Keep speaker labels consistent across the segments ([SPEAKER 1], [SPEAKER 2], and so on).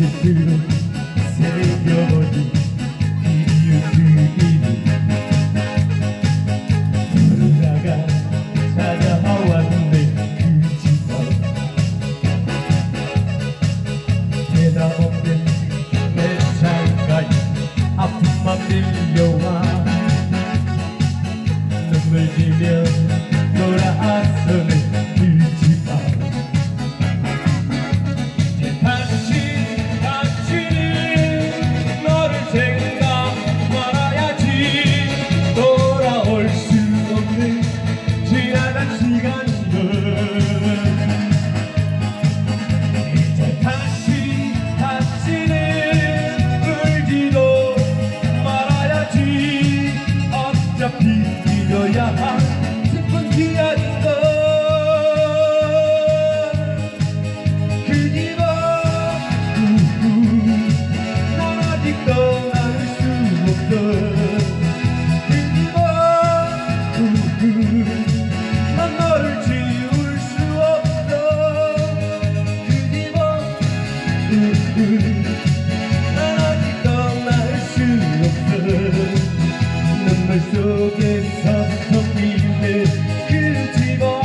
[SPEAKER 1] 시트로 새겨버린 이웃들이 부르다가 찾아왔네. 그 집안 대답 없는 내 창가에 아픔만 밀려와 눈물 지며 돌아서는 그 집안 다시는 너를 생각 말아야지. 돌아올 수 없는 지나간 시간이여. 이제 다시는 울지도 말아야지. 어차피 잊어야 할 슬픈 기억인걸. 그 집안 난 아직 떠날 수 없어. 그 집안 난 너를 지울 수 없어. 그 집안 난 아직 떠날 수 없어. 눈물 속에서 텅빈 그 집안.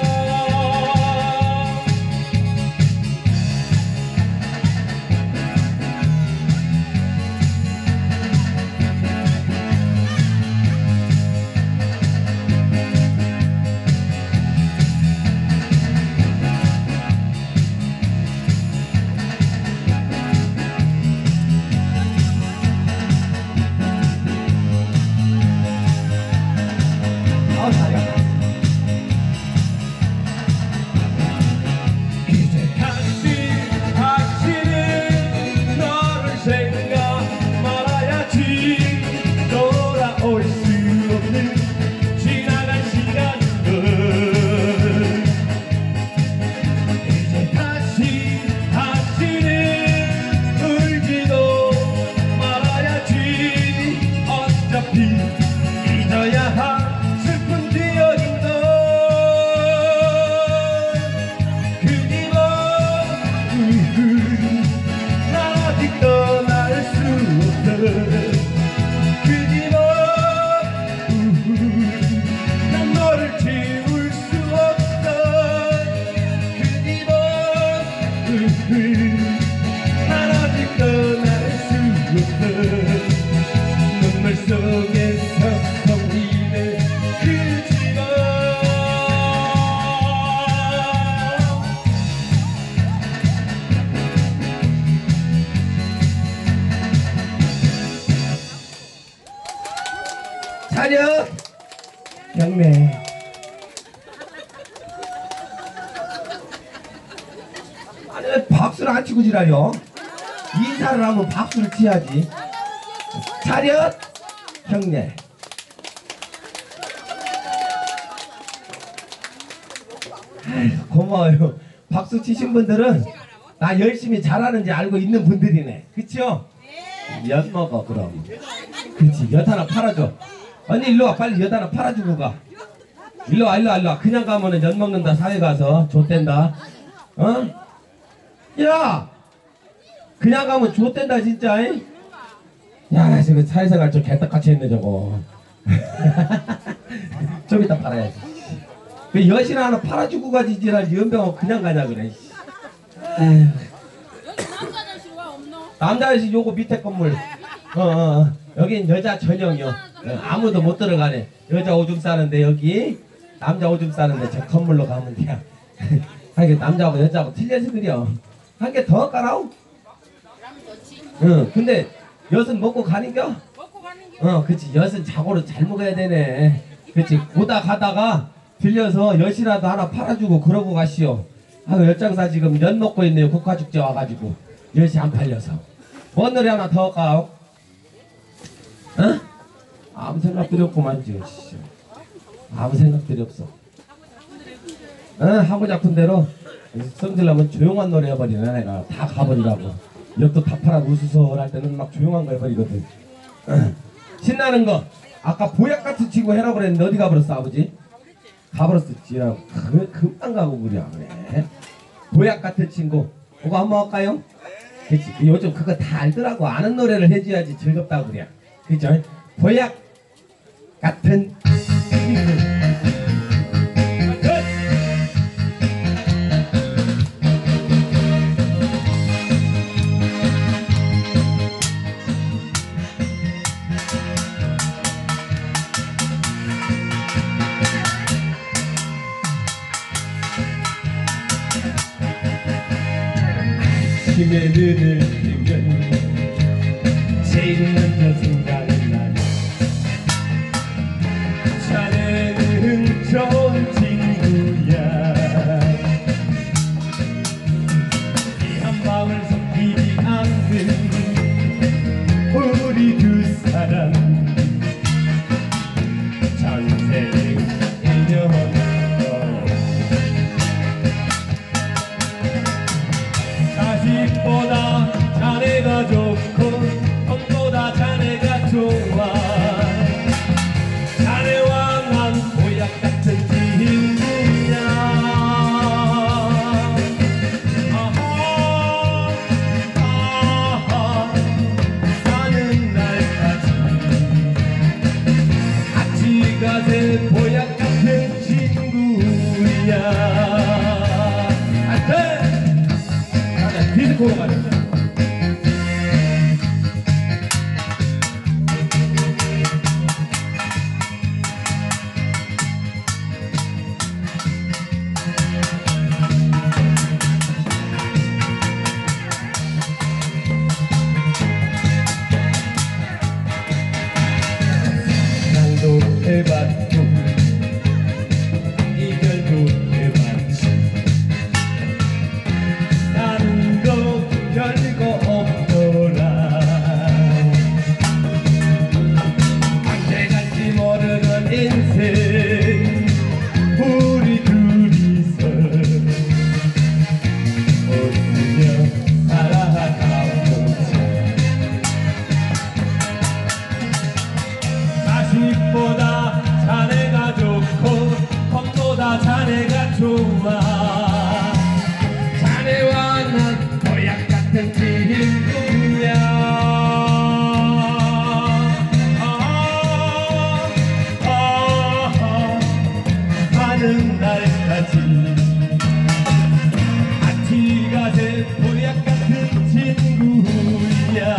[SPEAKER 1] 이제 다시는 너를 생각 말아야지. 돌아올 수 없는 지나간 시간들. 이제 다시는 울지도 말아야지. 어차피 잊어야 할 슬픈 기억인걸. 그 집안 난 아직 떠날 수 없어. 그 집안 난 너를 지울 수 없어. 그 집안 난 아직 떠날 수 없어. 눈물 속에서 텅비는 그 집안. 차렷! 경례. 아니 왜 박수를 안 치고 지랄려? 인사를 하면 박수를 치야지. 차렷! 경례. 아휴, 고마워요. 박수 치신 분들은 나 열심히 잘하는지 알고 있는 분들이네. 그치요? 엿 먹어 그럼. 그치, 엿 하나 팔아줘. 언니 일로와, 빨리 엿 하나 팔아주고 가. 일로와 일로와. 그냥 가면은 엿 먹는다. 사회 가서 좆된다. 어? 야! 그냥 가면 좆된다 진짜. 잉? 야, 저거 사회생활 좀 개떡같이 했네 저거. 좀 이따 팔아야지. 그 엿이나 하나 팔아주고 가지. 지랄 연병하고 그냥 가냐 그래. 에휴. 남자 아저씨 요거 밑에 건물. 여긴 여자 전용이요. 아무도 못 들어가네. 여자 오줌 싸는데 여기 남자 오줌 싸는데 저 건물로 가면 돼. 하긴 남자하고 여자하고 틀려서 그려. 한 개 더 깔아오. 응. 근데 엿은 먹고 가는겨? 그치. 엿은 자고로 잘 먹어야 되네. 그치. 오다 가다가 들려서 엿이라도 하나 팔아주고 그러고 가시오. 아유, 엿장사 지금 엿 먹고 있네요. 국화축제 와가지고 엿이 안 팔려서. 뭔 노래 하나 더 할까요? 어? 아무 생각들이 없구만 지금. 아무 생각들이 없어. 하고 싶은 대로 성질나면 조용한 노래 해버리네. 내가 다 가버리라고. 엿도 다 팔아 우수설 할 때는 막 조용한 거 해버리거든. 신나는 거 아까 보약같이 치고 해라고 그랬는데 어디 가버렸어 아버지? 가버렸었지. 금방 가고 그래. 보약같은 친구 그거 한번 할까요? 그치. 요즘 그거 다 알더라고. 아는 노래를 해줘야지 즐겁다고 그래. 그죠? 보약 같은 친구. 아침에 눈을 뜨면 제일 먼저 생각나는 자네는 좋은 친구야. 이 한 마음을 섞이지 않는 우리 두 사람 전생에 인연했어. 자식보다 자네가 좋고 돈보다 자네가 좋아. 자네와 난 보약 같은 친구야. 아하 아하 사는 날까지 같이 가세. 보약 같은 친구야. 디스코로 가자. 사랑도 해봤고 이별도 해봤지. 나는 거 별거 없더라. 언제 갈지 모르는 인생 우리 둘이서 웃으며 살아가보자. 자식보다 자네가 좋고 돈보다 자네가 좋아. 자네와 난 보약 같은 친구야. 하는 날까지 같이 가세. 보약 같은 친구야.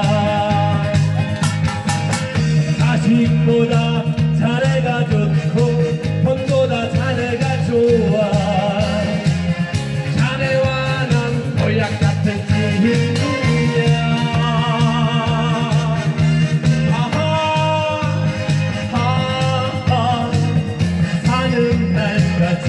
[SPEAKER 1] 자식보다 자네가 좋고 돈보다 자네가 좋아. 자네와 난 보약 같은 친구야. 아하 아하 사는 날까지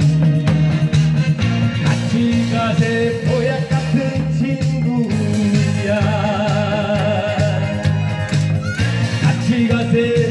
[SPEAKER 1] 같이 가세. 보약 같은 친구야. 같이 가세.